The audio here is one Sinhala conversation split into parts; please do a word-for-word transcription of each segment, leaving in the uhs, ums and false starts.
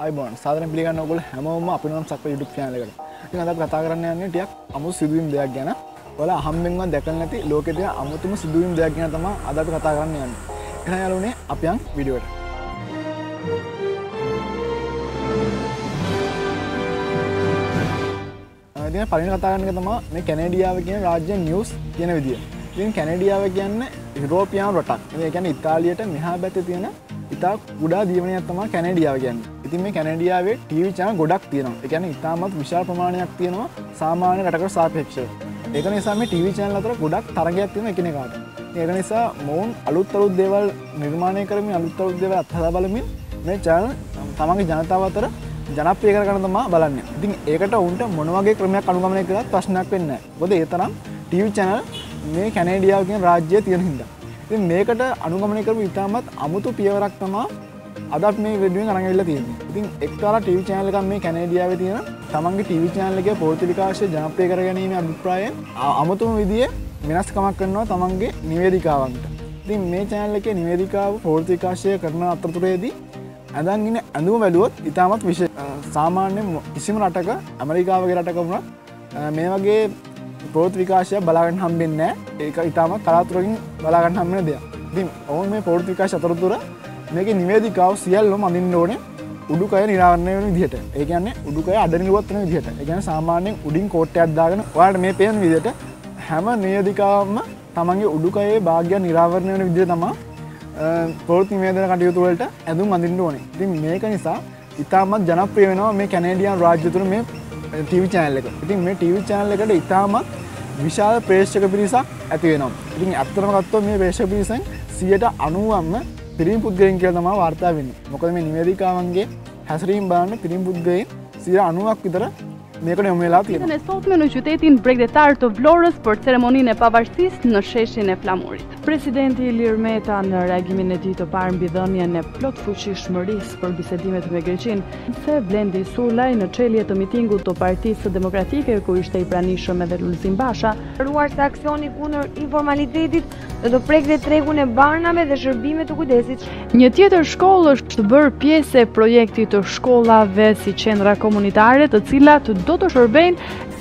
ආයිබෝන් සාදරයෙන් පිළිගන්න ඕගොල්ලෝ හැමෝම අපේ නම් සක්‍ර YouTube channel එකට. ඉතින් අද අපි කතා කරන්න යන්නේ ටිකක් අමුතු සිදුවීම් දෙයක් ගැන. ඔයාලා අහම්බෙන්වත් දැකලා නැති ලෝකේ තියෙන අමුතුම සිදුවීම් දෙයක් ගැන තමයි අද අපි කතා කරන්න යන්නේ. එහෙනම් යාළුවනේ අපි යන් වීඩියෝ එකට. ඉතින් පළවෙනි කතා කරන්න එක තමයි මේ කැනඩියාව කියන රාජ්‍ය නිවුස් කියන විදිය. ඉතින් කැනඩියාව කියන්නේ යුරෝපියානු රටක්. ඒ කියන්නේ ඉතාලියට මෙහා පැත්තේ තියෙන ඉතා කුඩා දීවණයක් තමයි කැනඩියාව කියන්නේ. ඉතින් මේ කැනඩියාවේ ටීවී channel ගොඩක් තියෙනවා. ඒ කියන්නේ ඉතාමත් විශාල ප්‍රමාණයක් තියෙනවා සාමාන්‍ය රටකට සාපේක්ෂව. ඒක නිසා මේ ටීවී channel අතර ගොඩක් තරගයක් තියෙනවා එකිනෙකාට. ඒක නිසා මොවුන් අලුත් අලුත් දේවල් නිර්මාණය කරමින් අලුත් අලුත් දේවල් අත්හදා බලමින් මේ channel තමන්ගේ ජනතාව අතර ජනප්‍රිය කරගන්න තමයි බලන්නේ. ඉතින් ඒකට උන්ට මොන වගේ ක්‍රමයක් අනුගමනය කළත් ප්‍රශ්නයක් වෙන්නේ නැහැ. මොකද ඒ තරම් ටීවී channel මේ කැනඩියාව කියන රාජ්‍යයේ තියෙන හින්දා. ඉතින් මේකට අනුගමනය කරපු ඉතාමත් අමුතු පියවරක් තමයි අද අපි මේ වීඩියෝෙන් අරන් ඇවිල්ලා තියෙන්නේ. ඉතින් එක්තරා ටීවී channel එකක් මේ කැනඩියාවේ තියෙන තමන්ගේ ටීවී channel එකේ පෞද්ගලිකාංශය ජනප්‍රිය කරගැනීමේ අභිප්‍රායයෙන් අමුතුම විදිහේ වෙනස්කමක් කරනවා තමන්ගේ නිවේදිකාවන්ට. ඉතින් මේ channel එකේ නිවේදිකාව පෞද්ගලිකාංශය කරන අතරතුරේදී අදන් ඉන්න ඇඳුම බැලුවොත් ඉතාමත් විශේෂ සාමාන්‍ය කිසිම රටක ඇමරිකාව වගේ රටක වුණත් මේ වගේ පෞද්ගලිකාංශයක් බලා ගන්න හම්බෙන්නේ නැහැ. ඒක ඉතාමත් කලාතුරකින් බලා ගන්න හම්බෙන දෙයක්. ඉතින් ඔවුන් මේ පෞද්ගලිකාංශ අතරතුර මේකේ නිවේදිකාව සියල්ලම අඳින්න ඕනේ උඩුකය නිරාවරණය වෙන විදිහට. ඒ කියන්නේ උඩුකය අඩ නිරුවත් වෙන විදිහට. ඒ කියන්නේ සාමාන්‍යයෙන් උඩින් කෝට්ටයක් දාගෙන ඔයාලට මේ පේන විදිහට හැම නිවේදිකාවම තමන්ගේ උඩුකයේ භාගය නිරාවරණය වෙන විදිහට තමයි පොත් නිවේදන කටයුතු වලට ඇඳුම් අඳින්න ඕනේ. ඉතින් මේක නිසා ඉතාමත් ජනප්‍රිය වෙනවා මේ කැනේඩියන් රාජ්‍ය තුල මේ ටීවී channel එක. ඉතින් මේ ටීවී channel එකට ඉතාමත් විශාල ප්‍රේක්ෂක පිරිසක් ඇති වෙනවා. ඉතින් ඇත්තටම ගත්තොත් මේ ප්‍රේක්ෂක පිරිසෙන් සියයට අනූවක්ම පිරිමි පුද්ගලයන් කියලා තමයි වාර්තා වෙන්නේ. මොකද මේ නිවේදිකාවන්ගේ හැසිරීම බලන්න පිරිමි පුද්ගලයන් සියයට අනූවක් විතර මේකට යොමු වෙලා තියෙනවා. Në sotme në qytetin bregdetar të Vlorës për ceremoninë e pavarësisë në sheshin e Flamurit. Presidenti Ilir Meta në reagimin e tij të parë mbi dhënien e plot fuqishmërisë për bisedimet me Greqinë, se Blendi Sulaj në çelje të mitingut të Partisë së Demokratike ku ishte i pranishëm edhe Lulzim Basha, ruar se aksioni kundër informalitetit do të prekte tregun e barnave dhe shërbime të kujdesit. Një tjetër shkollë është bërë pjesë e projektit të shkollave si qendra komunitare, të cilat do të shërbejnë.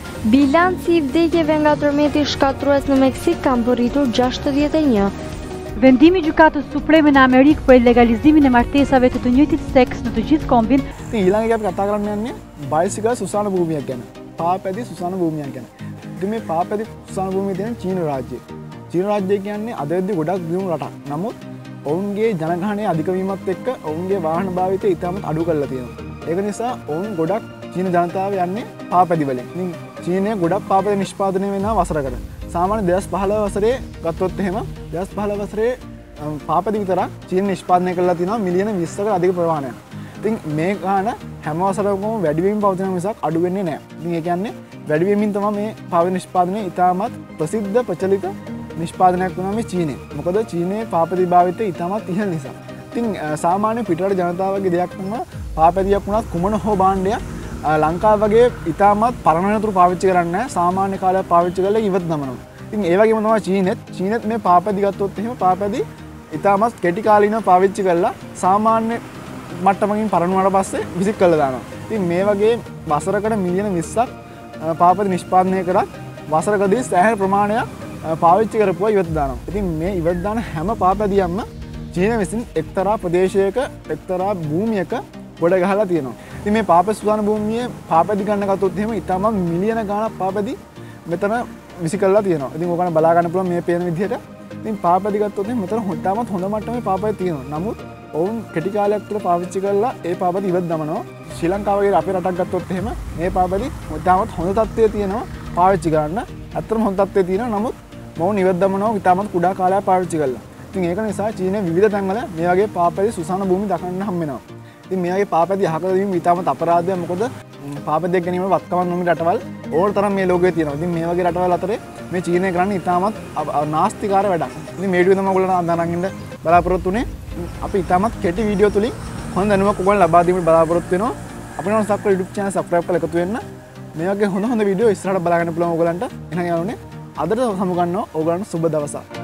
Bilanci i vdekjeve nga tërmeti shkatrues në Meksik kanë përritur gjashtëdhjetë e një. Vendimi i Gjykatës Supreme në Amerikë për legalizimin e martesave të të njëjtit seks në të gjithë kombin. ඉතින් ඊළඟ එක අපි කතා කරන්න යන්නේ බයිසිකල් සුසාන භූමියක් ගැන. පාපැදි සුසාන භූමියක් ගැන. ඉතින් මේ පාපැදි සුසාන භූමිය තියෙන චීන රාජ්‍යය. චීන රාජ්‍යය කියන්නේ අද වෙද්දී ගොඩක් දියුණු රටක්. නමුත් ඔවුන්ගේ ජනගහනය අධික වීමත් එක්ක ඔවුන්ගේ වාහන භාවිතය ඉතාමත් අඩු කරලා තියෙනවා. ඒක නිසා ඔවුන් ගොඩක් චීන ජනතාව යන්නේ පාපැදි වලින්. ඉතින් චීනයේ ගොඩක් පාපැදි නිෂ්පාදනය වෙනවා වසරකට. සාමාන්‍ය දෙදහස් පහළොව වසරේ ගත්තොත් එහෙම දෙදහස් පහළොව වසරේ පාපැදි විතරක් චීන නිෂ්පාදනය කරලා තියෙනවා මිලියන විස්සකට අධික ප්‍රමාණයක්. ඉතින් මේ ගාන හැම වසරකම වැඩි වෙමින් පවතින මිසක් අඩු වෙන්නේ නැහැ. ඉතින් ඒ කියන්නේ වැඩි වෙමින් තමයි මේ පාපැදි නිෂ්පාදනය ඉතාමත් ප්‍රසිද්ධ ප්‍රචලිත නිෂ්පාදනයක් වුණා මේ චීනයේ. මොකද චීනයේ පාපැදි භාවිතය ඉතාමත් ඉහළ නිසා. ඉතින් සාමාන්‍ය පිටරට ජනතාවගේ දෙයක් තමයි පාපැදියක් වුණත් කුමන හෝ භාණ්ඩයක් ලංකාව වගේ ඉතාමත් පරණ වෙනතුරු පාවිච්චි කරන්නේ නැහැ. සාමාන්‍ය කාලයක් පාවිච්චි කරලා ඉවත් දමනවා. ඉතින් ඒ වගේම තමයි චීනෙත්. චීනෙත් මේ පාපැදි ගත්තොත් එහෙම පාපැදි ඉතාමත් කෙටි කාලිනව පාවිච්චි කරලා සාමාන්‍ය මට්ටමකින් පරණ වුණාට පස්සේ විසික් කරලා දානවා. ඉතින් මේ වගේ වසරකට මිලියන විස්සක් පාපැදි නිෂ්පාදනය කරත් වසරකදී සෑහෙන ප්‍රමාණයක් පාවිච්චි කරපුවා ඉවත් දානවා. ඉතින් මේ ඉවත් දාන හැම පාපැදියක්ම චීන විසින් එක්තරා ප්‍රදේශයක එක්තරා භූමියක ගොඩ ගහලා තියෙනවා. ඉතින් මේ පාපැදි සුසාන භූමියේ පාපැදි ගන්න ගත්තොත් එහෙම ඉතාමත් මිලියන ගාණක් පාපැදි මෙතන විසි කරලා තියෙනවා. ඉතින් ඕකන බලා ගන්න පුළුවන් මේ පේන විදිහට. ඉතින් පාපැදි ගත්තොත් එහෙම මෙතන හොට්ටාමත් හොඳ මට්ටමේ පාපැදි තියෙනවා. නමුත් ඔවුන් කෙටි කාලයක් තුළ පාවිච්චි කරලා ඒ පාපැදි ඉවත් දමනවා. ශ්‍රී ලංකාව වගේ අපේ රටක් ගත්තොත් එහෙම මේ පාපැදි ඉතාමත් හොඳ තත්ත්වයේ තියෙනවා පාවිච්චි කරන්න. ඇත්තටම හොඳ තත්ත්වයේ තියෙනවා. නමුත් මොවුන් ඉවත් දමනවා ඉතාමත් කුඩා කාලයක් පාවිච්චි කරලා. ඉතින් ඒක නිසා චීනයේ විවිධ තැන්වල මේ වගේ පාපැදි සුසාන භූමි දක්වන්න හම්බ වෙනවා. ඉතින් මේ වගේ පාපැදි අහකලා දීම ඉතාමත් අපරාධයක්. මොකද පාපැදියක් ගැනීම වත්කමක් නොමි රටවල් ඕන තරම් මේ ලෝකයේ තියෙනවා. ඉතින් මේ වගේ රටවල් අතරේ මේ චීනය කරන්නේ ඉතාමත් නාස්තිකාර වැඩක්. ඉතින් මේ වීඩියෝ තමයි ඔයගොල්ලෝ අඳනන් ඉන්න බලාපොරොත්තු වෙන්නේ. අපි ඉතාමත් කෙටි වීඩියෝ තුලින් හොඳ දැනුමක් ඔයගොල්ලෝ ලබා දීමට බලාපොරොත්තු වෙනවා. අපේ නම් සබ්ස්ක්‍රයිබ් YouTube channel subscribe කරලා එකතු වෙන්න. මේ වගේ හොඳ හොඳ වීඩියෝ ඉස්සරහට බලාගන්න පුළුවන් ඔයගොල්ලන්ට. එහෙනම් යාළුවනේ අදට සමු ගන්නවා ඔයගොල්ලන්ට සුබ දවසක්.